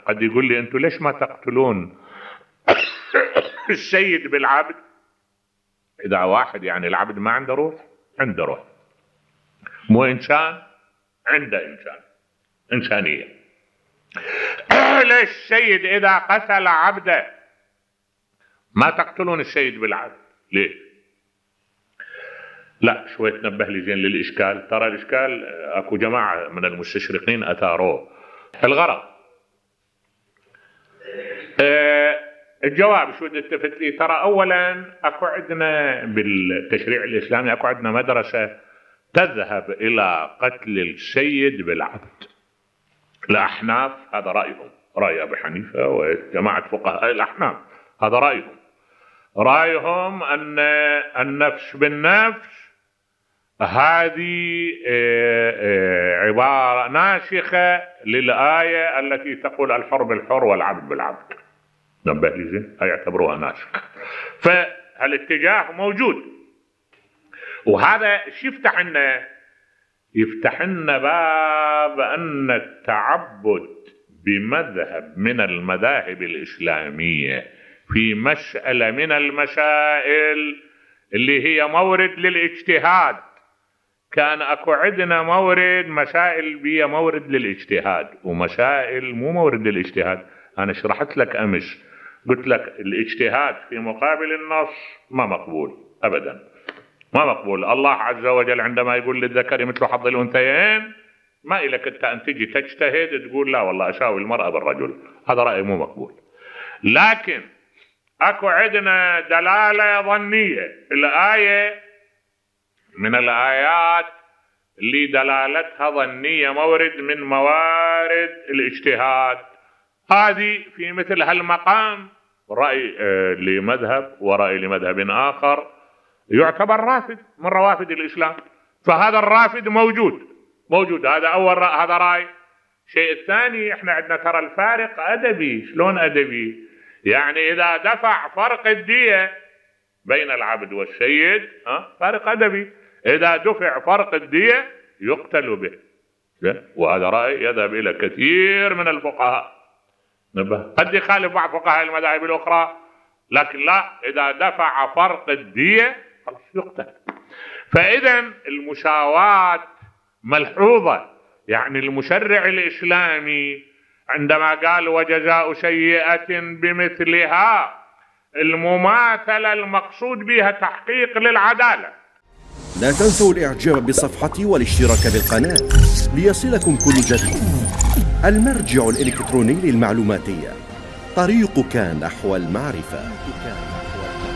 قد يقول لي أنتم ليش ما تقتلون السيد بالعبد؟ إذا واحد يعني العبد ما عنده روح، عنده روح، مو إنسان، عنده إنسانية. ليش السيد إذا قتل عبده ما تقتلون السيد بالعبد؟ ليه؟ لا شوي تنبه لي زين للإشكال. ترى الإشكال أكو جماعة من المستشرقين أثاروه. الغرض الجواب شو التفت لي. ترى أولا أكو عندنا بالتشريع الإسلامي أكو عندنا مدرسة تذهب إلى قتل السيد بالعبد. الأحناف هذا رأيهم، رأي أبي حنيفة وجماعة فقهاء الأحناف هذا رأيهم أن النفس بالنفس هذه عبارة ناسخة للآية التي تقول الحر بالحر والعبد بالعبد. نبه لي زين، يعتبروها ناسخة. فالاتجاه موجود، وهذا شو يفتح لنا؟ يفتح لنا باب أن التعبد بمذهب من المذاهب الإسلامية في مسألة من المسائل اللي هي مورد للاجتهاد. كان اكو عندنا مسائل بيها مورد للاجتهاد ومسائل مو مورد للاجتهاد. انا شرحت لك امس، قلت لك الاجتهاد في مقابل النص ما مقبول ابدا، ما مقبول. الله عز وجل عندما يقول للذكر مثل حظ الانثيين، ما إلك انت ان تجي تجتهد تقول لا والله اساوي المرأة بالرجل، هذا رأي مو مقبول. لكن اكو عندنا دلالة ظنية، الآية من الآيات اللي دلالتها ظنية، مورد من موارد الاجتهاد. هذه في مثل هالمقام رأي لمذهب ورأي لمذهب آخر يعتبر رافد من روافد الإسلام، فهذا الرافد موجود. هذا أول هذا رأي. الشيء الثاني، احنا عندنا ترى الفارق أدبي. شلون أدبي؟ يعني إذا دفع فرق الدية بين العبد والسيد فارق أدبي، إذا دفع فرق الدية يقتل به. وهذا رأي يذهب إلى كثير من الفقهاء. قد يخالف بعض فقهاء المذاهب الأخرى، لكن لا، إذا دفع فرق الدية خلاص يقتل. فإذا المساواة ملحوظة. يعني المشرع الإسلامي عندما قال وجزاء سيئة بمثلها، المماثلة المقصود بها تحقيق للعدالة. لا تنسوا الإعجاب بالصفحة والاشتراك بالقناة ليصلكم كل جديد. المرجع الإلكتروني للمعلوماتية، طريقك نحو المعرفة.